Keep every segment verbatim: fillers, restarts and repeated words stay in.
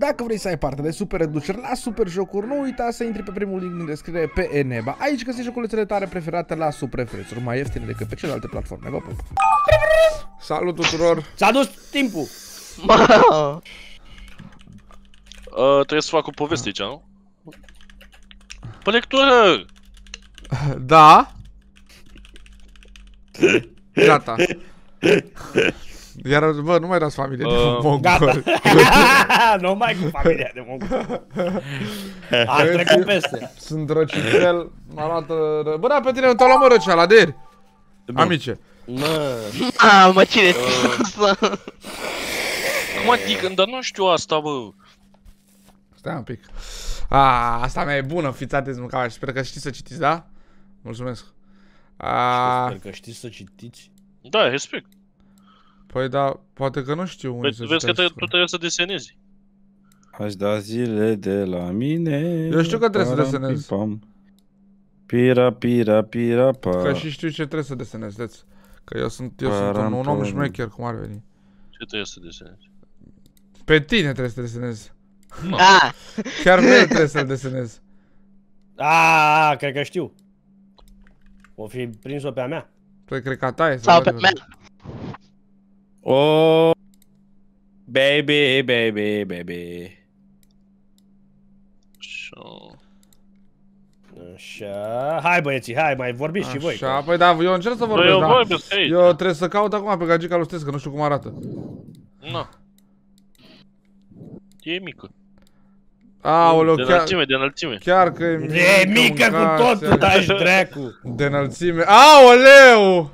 Dacă vrei să ai parte de super reduceri la super jocuri, nu uita să intri pe primul link din descriere pe Eneba. Aici găsești joculețele tale preferate la super prețuri, mai ieftine decât pe celelalte platforme. Vă pup! Salut tuturor! S-a dus timpul! Uh, trebuie să fac o poveste aici, nu? Pe lectură! Da? Gata. Iar, bă, nu mai dați familie de Uh, mongol. Gata! Nu mai cu familia de mongol. A trecut peste. Sunt răcițel, m-a luat... Ră... Bă, da, pe tine nu te-au luat mă răceala, de ieri. Amice. Mă. Mamă, cine uh, asta? Cum adică? Dar nu știu asta, bă. Stai un pic. A, asta mea e bună, fiți atenți, mâncava și sper că știți să citiți, da? Mulțumesc. A... Sper că știți să citiți. Da, respect. Păi da, poate că nu știu unde Păi, să vezi că citesc. tu trebuie să desenezi. Aș da zile de la mine. Eu știu că trebuie să Param, desenez. pipam. Pira, pira, pira, pa. Că și știu ce trebuie să desenez, vedeți. Că eu sunt, eu sunt Param, un om pam. șmecher, cum ar veni. Ce trebuie să desenezi? Pe tine trebuie să desenez. Ah, Chiar mie trebuie să-l desenez. Aaa, cred că știu. O fi prins-o pe a mea. Păi cred că a ta e. sau pe mea. Oh, baby, baby, baby. Așa. Așa. Hai băieții, hai, mai vorbiți și voi. Așa, păi da, eu încerc să Bă, vorbesc, eu da. vorbesc aici. Eu trebuie să caut acum pe gagica lui Stesc, că nu știu cum arată. Na. E mică. Aoleu, De chiar, înălțime, de înălțime. chiar că e mică, E mică cu mâncați, tot, tași dracu. de înălțime. Aoleu!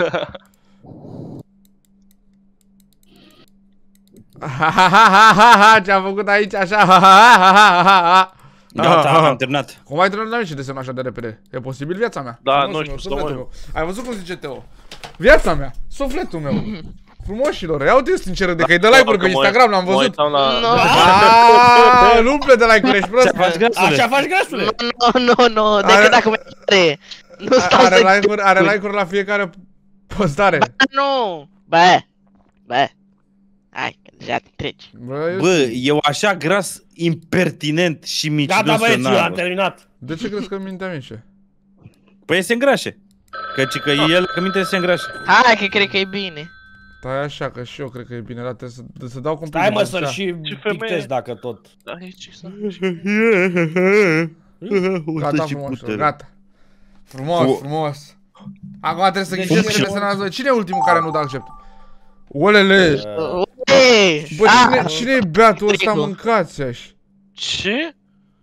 Ha ha ha ha ha ha, ce-am făcut aici așa, ha ha ha ha ha ha. Gata, am terminat. Cum ai terminat aici desenul așa de repede? E posibil viața mea? Da, Frumosul nu meu, știu, sufletul stau, meu. Ai văzut cum zice Teo? Viața mea, sufletul meu. Frumoșilor, ia uite sincer de că îi dă like-uri pe Instagram, l-am văzut. Nu, Aaaa, nu umple de like-uri, ești prost. Așa faci grasule. nu, nu, nu, Are- decât dacă mă are. Nu stau Are să... like-uri, are like-uri la fiecare postare. Nu! Bă! Bă! Hai, că deja te treci. Bă, eu- Bă, eu așa gras, impertinent și micinos. Gata băieții, eu am n-am, bă. terminat. de ce crezi că mintea mice? Păi se îngrașe. Căci că el, că minte se îngrașe. Hai, că cred că e bine. Stai așa, că și eu cred că e bine, dar trebuie să, să dau complet. Stai mă de să-l așa. și Ce femeie? pictez dacă tot. Aici, să... Gata frumos, gata. Frumos, frumos. Acum trebuie să Deci ghicesc cine- ce desenați voi. Cine e ultimul care nu dă accept? Olele! Ei! Bă, cine, Ah, cine e beatul ăsta, Trigu. mâncați așa? Ce?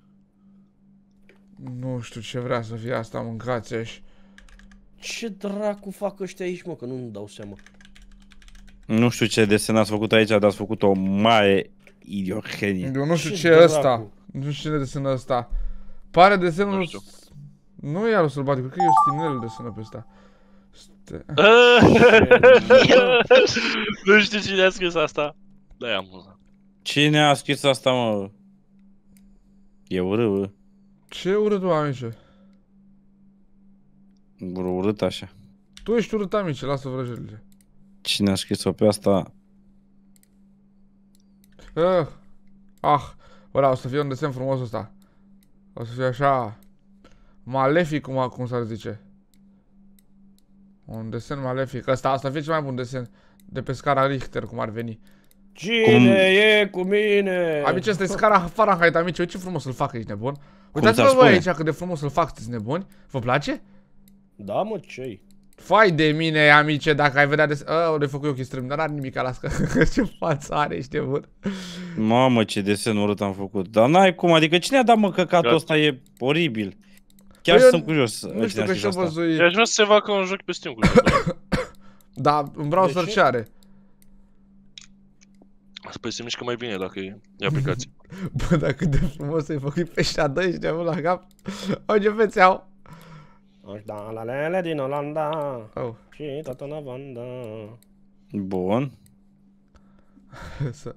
Nu știu ce vrea să fie asta, mâncați așa. Ce dracu fac ăștia aici, mă, că nu-mi dau seama. Nu știu ce desen ați făcut aici, dar ați făcut o mare idiohenie. Eu nu știu Ce ce e ăsta. dracu? Nu știu cine desenă ăsta. Pare desenul... Nu știu. Nu e alu sălbatic, cred că e Justinel desenă pe ăsta. Ste- Nu știu cine a scris asta. Da, e amuzant. Cine a scris asta, mă? E urât, bă. Ce urât, mă, amice? Urât așa. Tu ești urât, amice, lasă vrăjelile. Cine a scris-o pe asta? Uh, ah, bă, da, o să fie un desen frumos ăsta. O să fie așa... Malefic, cum, cum s-ar zice. Un desen malefic. Ăsta, asta fie cel mai bun desen de pe scara Richter, cum ar veni. Cine Cum- e cu mine? Amice, ăsta e scara Fahrenheit, amice. Uite ce frumos să-l fac, ești nebun. Uitați-vă ți-ar voi spune? aici cât de frumos să-l fac, sunteți nebuni? Vă place? Da, mă, ce-i? Fai de mine, amice, dacă ai vedea desen... Oh, le-ai făcut eu ochii strâmbi, dar n-are nimic, lasă că ce față are, ești nebun. Mamă, ce desen urât am făcut. Dar n-ai cum, adică cine a dat, mă, căcatul Da. ăsta? E oribil. Chiar Păi eu sunt curios. Nu știu că și-o Eu văzui... aș vrea să se facă un joc pe Steam cu Da, în browser De ce? ce are? Păi se mișcă mai bine dacă e, e aplicație. Bă, dar cât de frumos ai făcut pe Shadow, ești nebun la cap. O, ce feți au? Da, la lele din Olanda. Oh. Și toată lavanda. Bun. Să...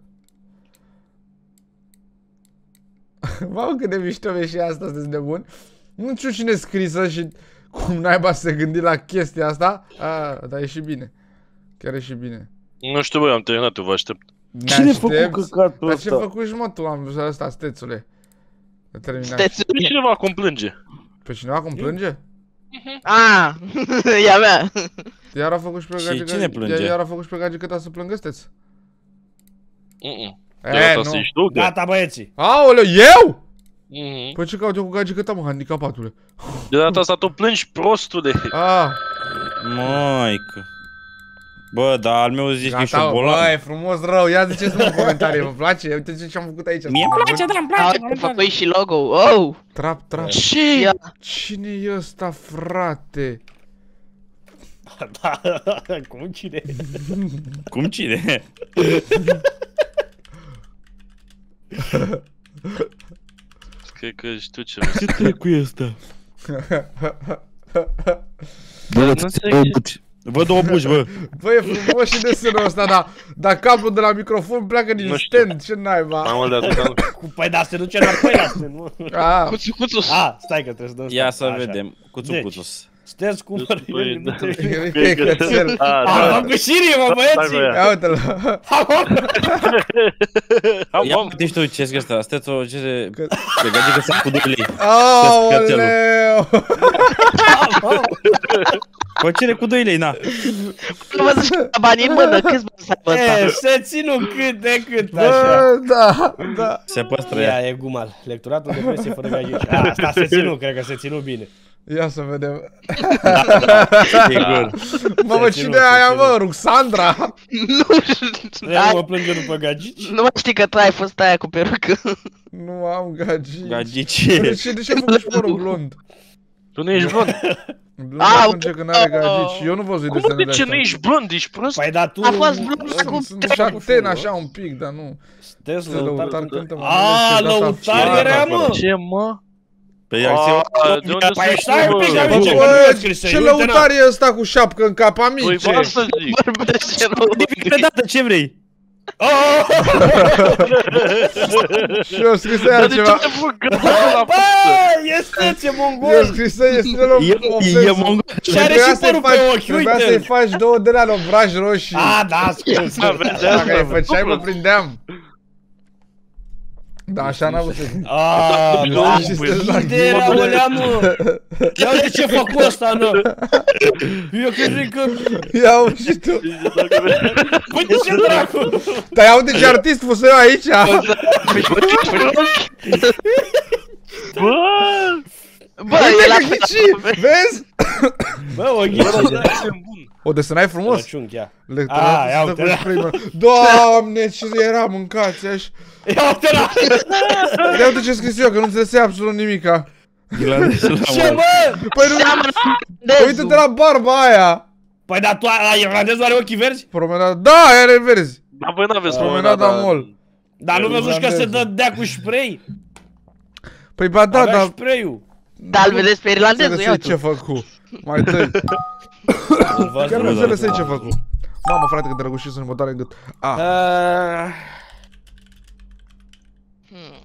Mamă, cât de mișto e și asta, sunteți nebuni. Nu știu cine scrisă și cum naiba să se gândi la chestia asta. A, dar e și bine. Chiar e și bine. Nu știu, băi, am terminat, eu vă aștept. Cine a făcut căcatul Dar ce ăsta? făcuși, mă, tu, am văzut ăsta, stețule? A terminat. Stețul. Pe cineva cum plânge. Pe cineva cum plânge? Ah, e a mea. Iar a făcut și pe Și gagică... cine plânge? Iar a făcut și pe gagică ta să plângă, steț? Mm-mm. E, De asta nu. să-și ducă. Gata, băieții. Aoleu, eu? Mhm. Păi ce caut eu cu gagică ta, mă, handicapatule? De data asta tu plângi, prostule. Ah, Maică. Bă, dar al meu zici că e gata, bă, șobolan. e frumos rău, ia ziceți-mă în comentarii, vă place? Uite ce am făcut aici. Mie îmi place, da, îmi place. Au făcut și logo. Oh! Trap, trap. Ce? Ia. Cine e ăsta, frate? Da, cum cine? Cum cine? Cred că știu ce. Ce trecu e ăsta? Nu înțeleg ce- Văd două buci, bă. Bă, e frumos și desenul ăsta, dar dar cablul de la microfon pleacă din Nu știu. stand, ce naiba? Mamă, de atâta. Cu păi da, se duce înapoi la stand, nu? Ah, Cuțu, cuțu. Ah, stai că trebuie să dăm Ia stop. să Așa. vedem. Cuțu, Deci. cuțus. Ștergi cum Păi, el nu da. te... e cățel. Ah, Ah, da. am cu șirie, mă, Stai, băieții! băiat. Ia uite-l. Am, Ia am. uite și tu ce e ăsta. Stețo, ce se... Se gagică să cu doi lei. Aoleu! Păi cere cu doi lei, na. Nu văd și banii în mână, câți bani s-a E, bătat? se ținu cât de cât, așa. Bă, da, da. Se păstră ea. Ia, e gumal. Lecturatul de presie fără gagici. A, asta se ținu, cred că se ținu bine. Ia să vedem. Sigur. Mamă, Se cine ținu, e aia, se mă? Ruxandra? Nu știu. Eu Ai, mă plângă după gagici. nu mai știi că tu ai fost aia cu perucă. Nu am gagici. Gagici. Bă, de ce, de ce ai făcut și părul blond? Tu nu ești blond. Blond Au, atunci când are gagici. Eu nu văzut Cum desenele de ce astea. nu ești blond? Ești prost? Păi da, tu... A fost blond Sunt- cu... Sunt șaten așa un pic, dar nu. Stes Să lăutar lăutar. cântă, mă. A, lăutar era, mă! Ce, mă? Pe ea se... Ah, de unde Păi să stai un pic, știu, ia bă? uite, că nu Bă, e scris, ce uite, na. lăutar e ăsta cu șapcă în cap, Păi, amice? vă să zic. Vorbește rău. De dată, ce vrei? Oh! Și eu scris aia Dar de ce ceva. te făcut gândul la Bă, față? este ce Eu mongol! scris aia, este o E, e ofensă. mongol. Și are Trebuia și să-i părul pe faci- ochi, Trebuia să-i uite-l! faci două de la obraj roșii. A, da, scuze. Da, vezi, Dacă asta, îi făceai, mă dublu. prindeam. Da, așa n-am văzut. A, Dublu, da, și băi. stă la unde era, olea, mă? Ia uite ce fac cu ăsta, nă! Eu cred că... Ia uite și tu. Uite ce dracu! Dar ia uite ce artist fusă eu aici. Bă! Bă, Uite e la că ghici, vezi? Bă, o Bă, ghici. dar e bun. O desenai frumos. Răciunchi, ia. Lectura Ah, ia stă uite, cu da. spray, mă. Doamne, ce era mâncați aș. Ia uite la... Ia uite ce scris eu, că nu înțelesea absolut nimica. Ce, mă? Păi nu, Seamănă păi uite-te la barba aia. Păi, dar tu, a, irlandezul are ochii verzi? Promenada, da, are verzi. Dar voi n-aveți Promenada mol. Dar nu văzuși că se Irlandeză. dădea cu spray? Păi ba da, Avea dar spray-ul. Da, îl vedeți pe irlandezul, ia înțelesei ce tu. făcu. Mai tăi. Chiar nu înțelesei ce făcu. Mamă, frate, că te răguși să-mi bătare în gât. Ah. Ah, Hmm.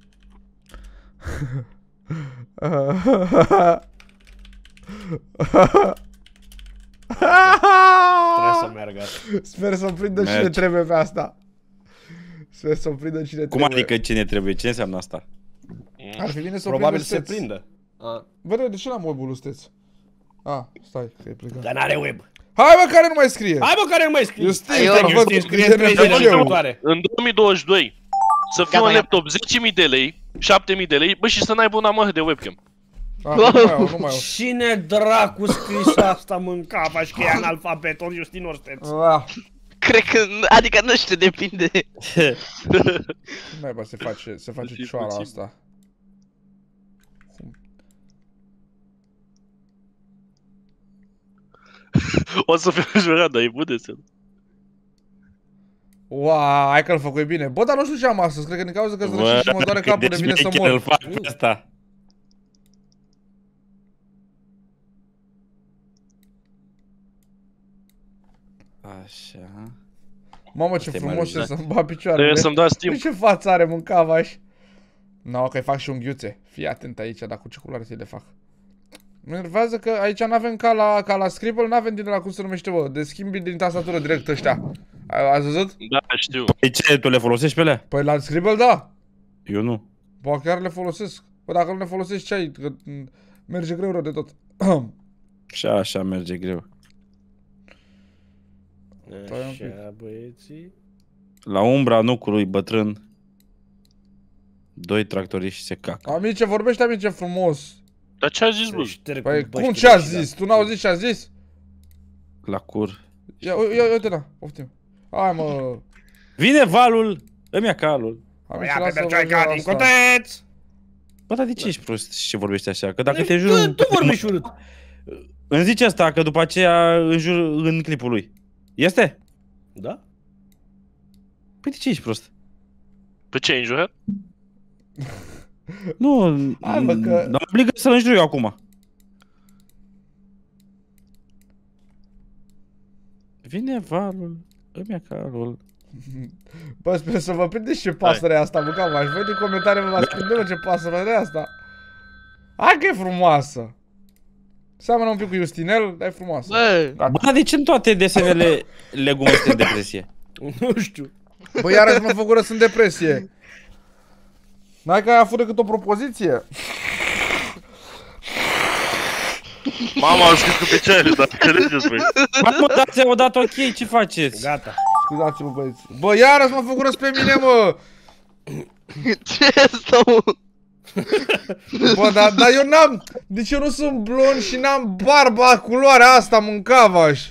Trebuie să meargă. Sper să-mi prindă cine Merge. trebuie pe asta. Sper să-mi prindă cine Cum trebuie. adică cine trebuie? Ce înseamnă asta? Ar fi bine să o Probabil prindă se Steț. prindă. Ah. Bă, de ce n-am web-ul Steț? Ah, stai, că e plecat. Dar n-are web. Hai mă, care nu mai scrie? Hai bă, care nu mai scrie? Eu stiu, Eu- dar eu văd știu, cu scrie scrie trei pe de eu. următoare. În două mii douăzeci și doi să fie Gata, un gata. laptop zece mii de lei, șapte mii de lei, bă, și să n-ai una mă de webcam. Ah, nu mai au, nu mai au. Cine dracu scris asta mâncava și că e analfabetor Justin Orsteț? Ah, Cred că, adică nu știu, depinde. naiba se face, se face fi cioara puțin. asta. O să fiu jurat, dar e bun desen. Ua, hai că-l făcui bine. Bă, dar nu știu ce am astăzi, cred că din cauza că zrășit și mă doare capul de vine să Îl mor. fac pe asta. Așa. Mamă, ce Asta e frumos mai e să-mi bat picioarele. Trebuie să-mi dați timp. Ce față are mâncavaș? No, că-i fac și unghiuțe. Fii atent aici, dar cu ce culoare ți le fac. Mă enervează că aici n-avem ca la, ca la Scribble, n-avem din la cum se numește, bă, de schimbi din tastatură direct ăștia. Ați văzut? Da, știu. Păi ce, tu le folosești pe alea? Păi la Scribble, da. Eu nu. Bă, chiar le folosesc. Bă, dacă nu le folosești, ce ai? Că merge greu rău de tot. Și așa merge greu. Așa, băieții. La umbra nucului bătrân, doi tractoriști se cacă. Amice, vorbește, amice, frumos. Dar ce a zis, bă? Păi, cum ce a zis? Tu n-auzi ce a zis? La cur. Ia, ia, uite, da, poftim. Hai, mă. Vine valul, îmi-a calul. Amice, Ia pe lasă Bercioaica din asta. coteț! Bă, dar de ce ești prost și vorbești așa? Că dacă te Tu, jur... tu vorbești urât. Îmi zice asta, că după aceea înjur în clipul lui. Este? Da? Păi de ce ești prost? Pe ce ai înjurat? Hai, Nu, mă, că- mă obligă să-l înjur eu acum. Vine valul, îmi-a calul. Bă, sper să vă prindeți ce pasăre e asta, mă, cam aș. Voi din comentarii v-ați prinde, mă, ce pasăre e asta. Hai că e frumoasă. Seamănă un pic cu Justinel, dar e frumoasă. Bă, Bă, dar de ce în toate desenele Lego este în depresie? Nu știu. Bă, iarăși mă făcură, sunt în depresie. N-ai că ai avut decât o propoziție? Mama a scris cu picioare, dar înțelegeți, băi. Bă, mă, dați odată ok, ce faceți? Gata. Scuzați-mă, băieți. Bă, iarăși mă făcură pe mine, mă. ce e asta, mă? Bă, dar da, eu n-am... Deci eu nu sunt blond și n-am barba culoarea asta, mâncavaș.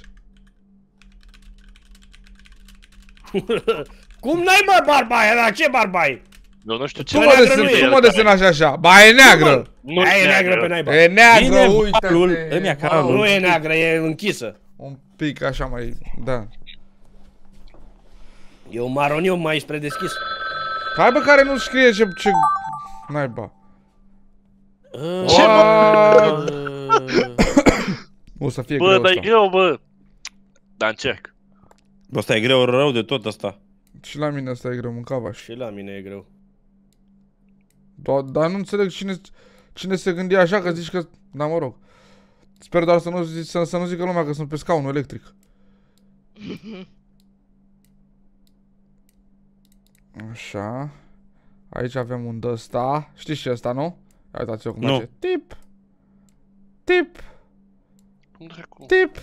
Cum n-ai mai barba aia, dar ce barba ai? Eu nu știu ce Tu mă neagră desen, nu e, tu mă desenași așa. Ba, e neagră. Nu Aia e neagră pe naiba. E neagră, Vine uite. valul, îmi-a calul. Nu e neagră, e închisă. Un pic așa mai... Da. E un maroniu mai spre deschis. Hai, bă, care nu scrie ce... ce... Naiba. Ce, What? O să fie Bă, greu dar e asta. greu, bă. Dar încerc. Bă, ăsta e greu rău de tot asta. Și la mine asta e greu, mâncavaș. Și la mine e greu. Dar, dar nu înțeleg cine, cine se gândea așa, că zici că... Da, mă rog. Sper doar să nu, zici, să, să nu zică lumea că sunt pe scaunul electric. Așa. Aici avem un d-ăsta. Știți ce e ăsta, nu? Ia uitați-o cum Nu. face. Tip. Tip. Cum dracu? Tip.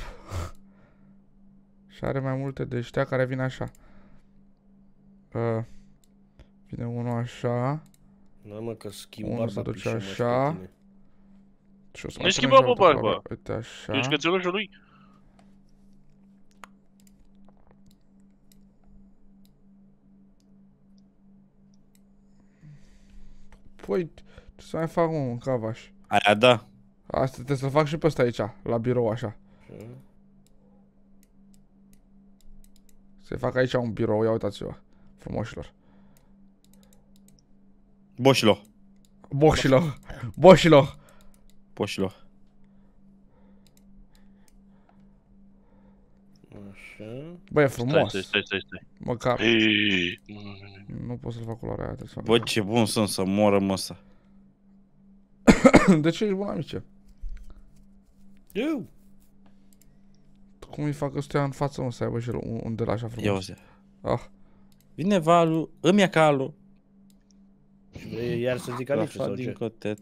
Și are mai multe de ăștia care vin așa. Uh, vine unul așa. Nu, mă, că schimb Unul barba se duce pișe, mă, așa. spre tine. Și o să Nu mai schimba, punem bă, și altă barba. culoare. Uite așa. Ești cățelușul lui? Păi, ce să mai fac, mă, un cavaș? Aia da. Asta trebuie să-l fac și pe ăsta aici, la birou, așa. Să-i fac aici un birou, ia uitați-vă, frumoșilor. Boșilo. Boșilor, boșilor. Boșilo. Așa. Bă, e Stai, frumos. stai, stai, stai, stai. Măcar. Ei, nu, nu, nu. Nu pot să-l fac culoarea aia, trebuie să Bă, ce bun sunt să moră măsa. fac. De ce ești bun, amice? Eu. Cum îi fac ăstea în față, mă, să aibă și el un, un de la așa Ia frumos? uzi. Ah. Vine valul, îmi-a calul. Și vrei iar să zic La amice sau din ce? cotet.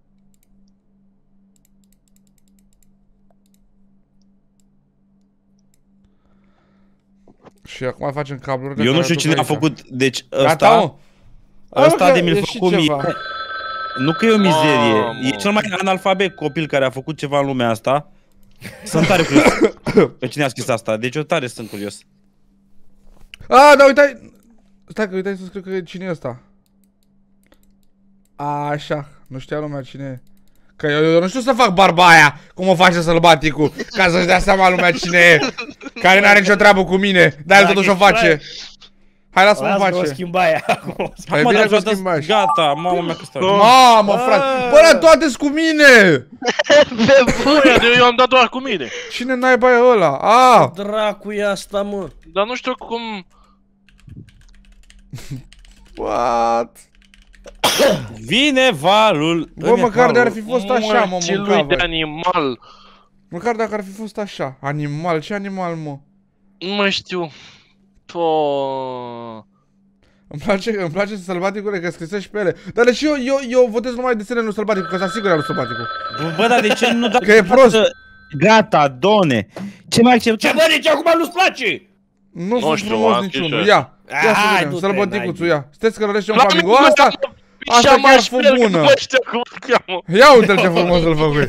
Și acum facem cablurile. Eu nu care știu duc cine a aici. făcut, deci Gata, mă. ăsta, Hai, mă, ăsta că de mi-l e și făcut mie. ceva. Nu că e o mizerie, Mamă. e cel mai analfabet copil care a făcut ceva în lumea asta. Sunt tare curios. Pe cine a scris asta? Deci eu tare sunt curios. A, da, uite-ai. Stai că uite-ai să scriu că cine e ăsta. Așa, nu știa lumea cine e. Că eu, eu nu știu să fac barba aia, cum o face sălbaticul, ca să-și dea seama lumea cine e. Care n-are nicio treabă cu mine, dar el Dacă totuși o ești face. Hai, lasă-mă Lasă că o face. schimba aia acum. Hai, Mă, bine dar că o gata, schimbași. gata, mama mea că stau. Mamă, frate, bă, la toate-s cu mine! Pe bune! Bă, eu am dat doar cu mine. Cine naiba e ăla? Ah! Dracu e asta, mă. Dar nu știu cum... What? Vine valul. Bă, măcar de ar fi fost așa, mă, Morții lui mâncava. de animal. Măcar dacă ar fi fost așa. Animal, ce animal, mă? Nu mai știu. Po. Îmi place, îmi place sălbaticule că scrise și pe ele. Dar deși eu, eu, eu votez numai desenele lui Sălbaticul, că sunt sigur lui Sălbaticul. Bă, dar de ce nu dacă... Că e prost. Gata, done. Ce mai accept? Ce bă, de ce acum nu-ți place? Nu sunt știu, frumos am niciunul. scris Ia, ia să Hai, vedem, du-te, Sălbăticuțul, n-ai ia. Sunteți că rărește un La flamingo. mine, Asta, da, asta mă, chiar și fă pe el, că bună. Nu mai știu cum îl cheamă. Ia uite-l ce frumos îl făcui.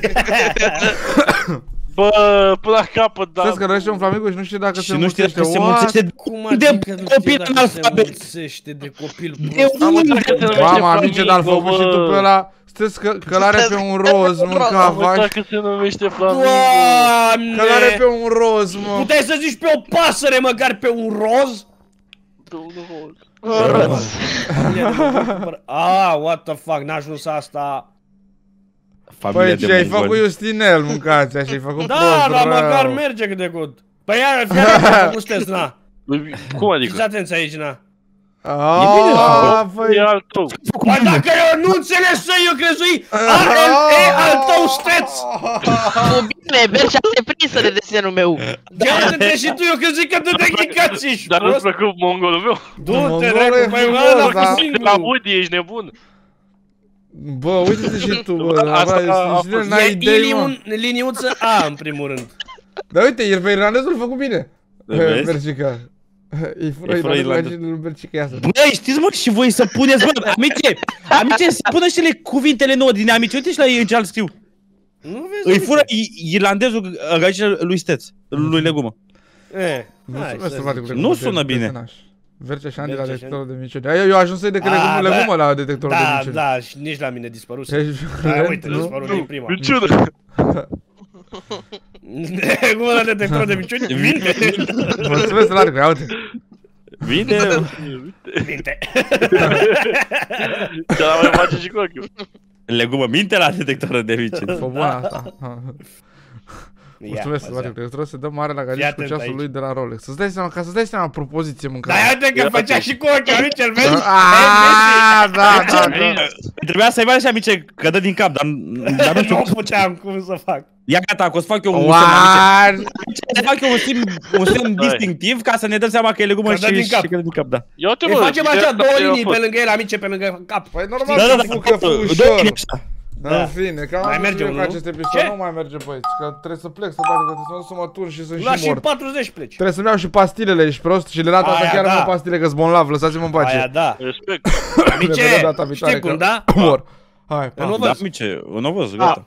Bă, până la capăt, da. Sunteți că rărește un flamingo și nu știe dacă se Și nu știe mulțește. dacă se What? mulțește Cum de adică nu știu copil dacă se analfabet. mulțește de copil De prost? Am unde? uitat că se numește Mama, amice, dar flamingo, făcut și tu pe bă. ăla. Sunteți că, că l-are pe un roz, Am mâncava. uitat că se numește flamingo. Că l-are pe Doamne! un roz, mă. Puteai să zici pe o pasăre măcar pe un roz? Ah, what the fuck, n-a ajuns asta. Familia Păi de ce ai mongoli. făcut Justinel, mâncați și ai făcut Da, prost, dar rău. măcar merge cât de good. Păi iar, fii atent, am făcut test, na. Cum adică? Fiți atenți aici, na. Aaaa, E păi... al tău. Bă, dacă eu nu înțeleg să eu crezui A L E al tău steț. Cu bine, Bercea te prinsă de desenul meu. Ghează-te și tu, eu crezui că te indicații ești Dar nu-ți prost. plăcut mongolul meu? Du-te, Mongolul e recu, mai frumos, ăla da. cu singur. La Woody, ești nebun. Bă, uite-te și tu, bă, Asta asta, a Justinel, fost- n-ai E idei, mă. iliun, liniuță A, în primul rând. Dar uite, ieri pe irlandezul a făcut bine. Vezi? Bercica. E fără E fără irlandezul irlandez. lui Bercica, iasă. Băi, știți mă și voi să puneți, bă, amice, amice, să pună și le cuvintele nouă din amice, uite și la ei în ce alt scriu. Nu vezi? Îi fură i- irlandezul aici lui Steț, lui Legumă. E, Nu hai sună să sălbaticul zic. de Nu cum sună de- bine. desenaș. Vercea și Andy la Vercea și detectorul de minciuni. Aia, eu ajuns să-i de Ah, legumul da. legumă la detectorul de Da, minciuni. da, și nici la mine dispăruse. Ești Da, curent, uite, nu? dispărut din prima. Minciună. Cum ăla detector de minciuni? Minte! Mulțumesc, Larcu, ia uite. Vine, Minte! Ce la mai face și cu ochiul. Legumă, minte la detectorul de minciuni. Fă bună asta. Mulțumesc, Ia, Larcu, că trebuie să dăm mare la gagici cu atent ceasul aici. lui de la Rolex. Să-ți dai seama, ca să-ți dai seama propoziție Dar mâncare. iată că făcea și cu ochiul, amici, îl vezi? Aaaa, da, da, da. Trebuia să-i mai și amice că dă din cap, dar, dar nu știu. Nu puteam cum să fac. Ia gata, că o să fac eu un semn, amice. What? O să fac eu un semn, un semn Hai. distinctiv ca să ne dăm seama că e legumă Că și dă din și cap. că dă din cap, da. Ia uite, Îi mă, facem ideea așa asta două eu linii a fost. pe lângă el, amice, pe lângă cap. Păi normal Da, că da, da, fu, că fu două ușor. linii așa. Da, în fine, că Mai am merge merge unul, că nu? acest episod Ce? nu mai merge, băieți, că trebuie să plec să fac, că trebuie să mă duc să mă turn și sunt La și și mort. patruzeci pleci. Trebuie să-mi iau și pastilele, ești prost? Și de data asta Aia chiar da. am pastile, că-s bolnav, lăsați-mă în Aia pace. da. Respect. Ne vedem Amice, data viitoare, știi cum, că da? mor. Hai, pa. Nu Da, văz. amice, nu văz, gata.